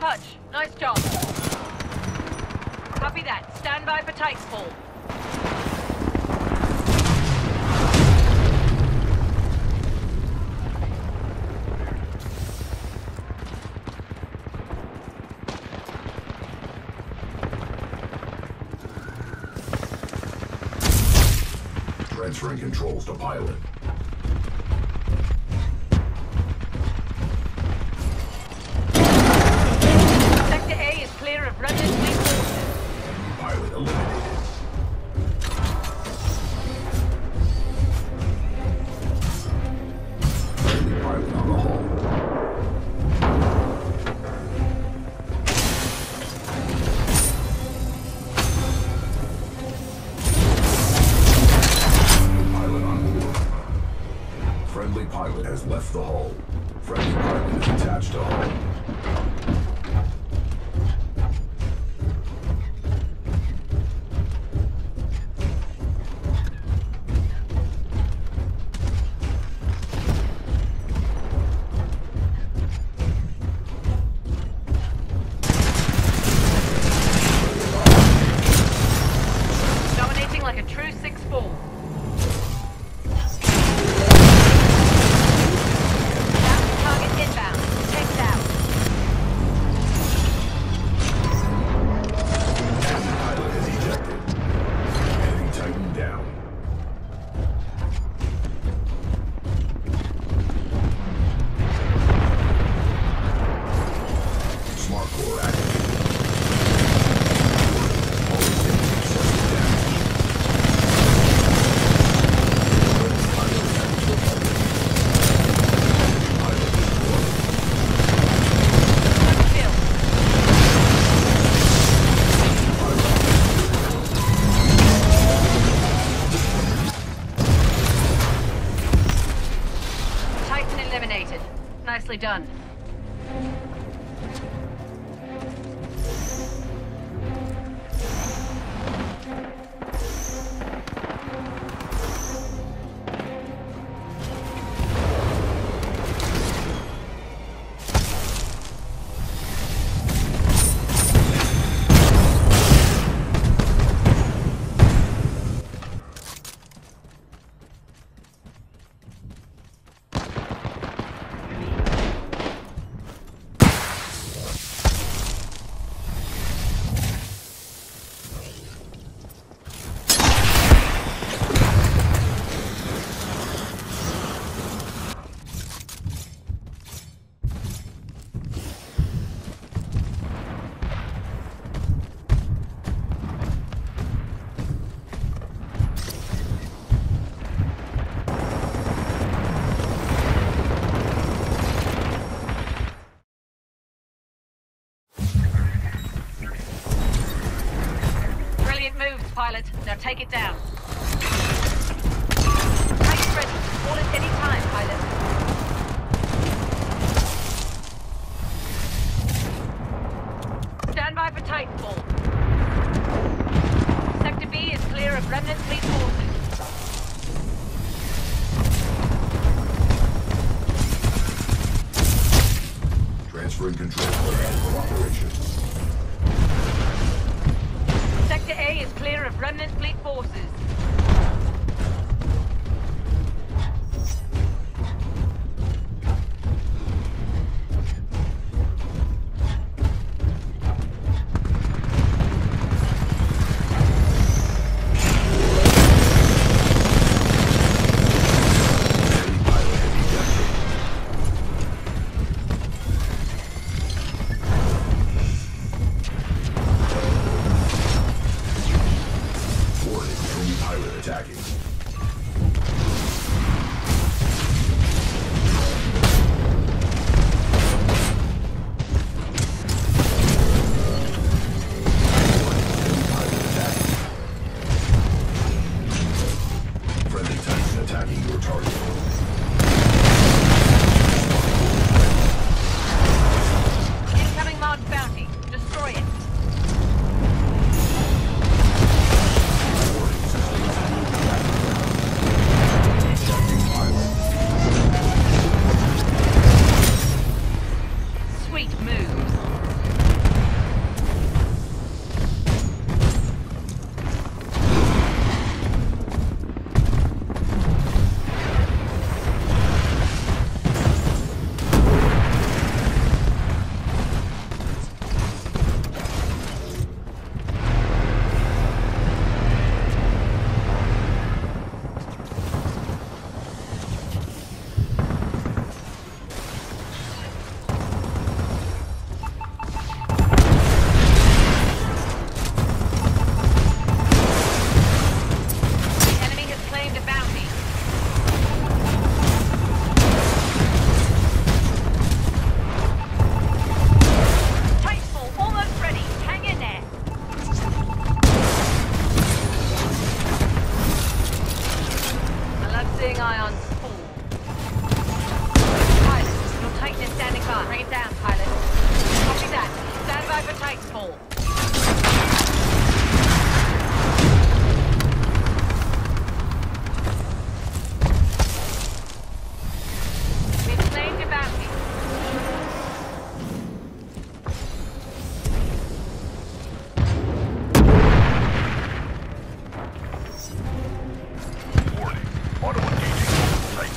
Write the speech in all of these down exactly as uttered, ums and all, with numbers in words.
touch. Nice job. Copy that. Stand by for Titanfall. Transferring controls to pilot. Sector A is clear of remnant fleet forces. Pilot eliminated. Friendly pilot on the hull. Friendly pilot has left the hull. Friendly pilot is attached to hull. Dominating like a true six four. Eliminated. Nicely done. Moves, pilot. Now take it down. Titan's ready. Call at any time, pilot. Stand by for Titanfall. Sector B is clear of remnant fleet forces. Transferring control for operations. Sector A is clear of remnant fleet forces. fall. We've claimed a bounty. Warning. Auto engaging. Tight.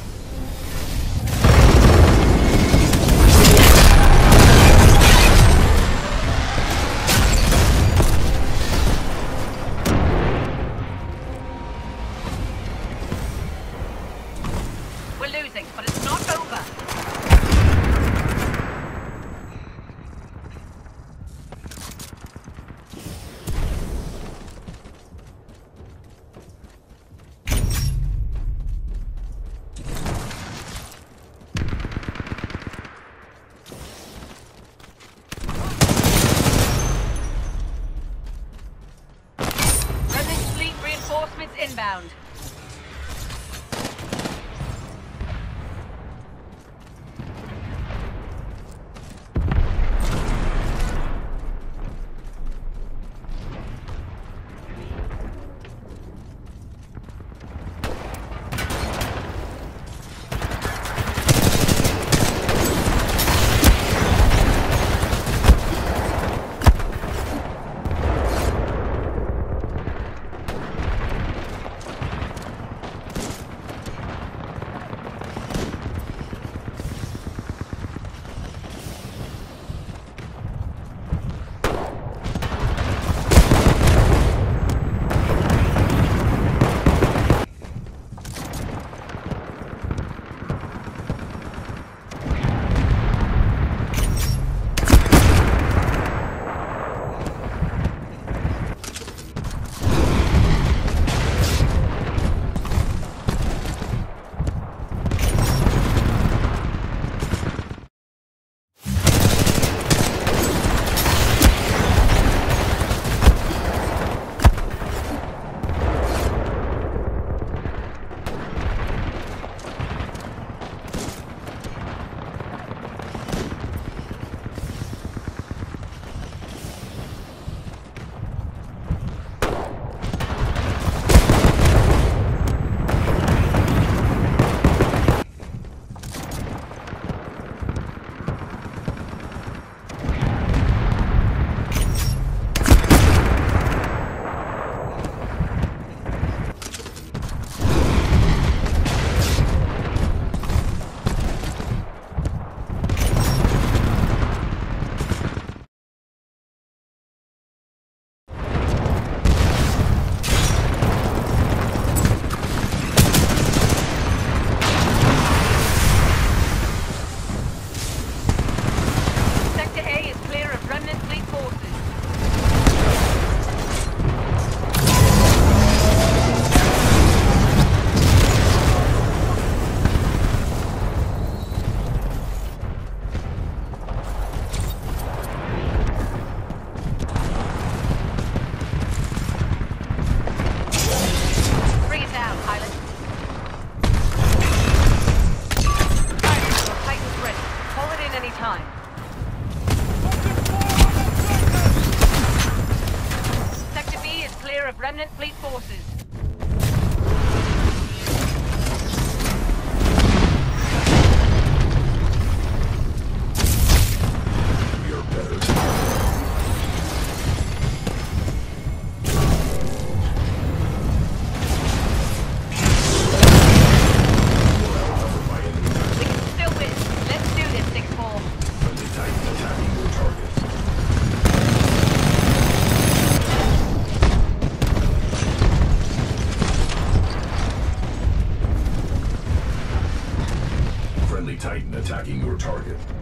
We're losing, but it's not over. Remnant fleet reinforcements inbound. Sector A is clear of remnant fleet forces. Bring it down, pilot. Pilot, your Titan's ready. Call it in any time. Sector B is clear of remnant fleet forces. We are better together. Covered by enemy tactics. We can still win. Let's do this, six four. Friendly Titan attacking your target. Friendly Titan attacking your target.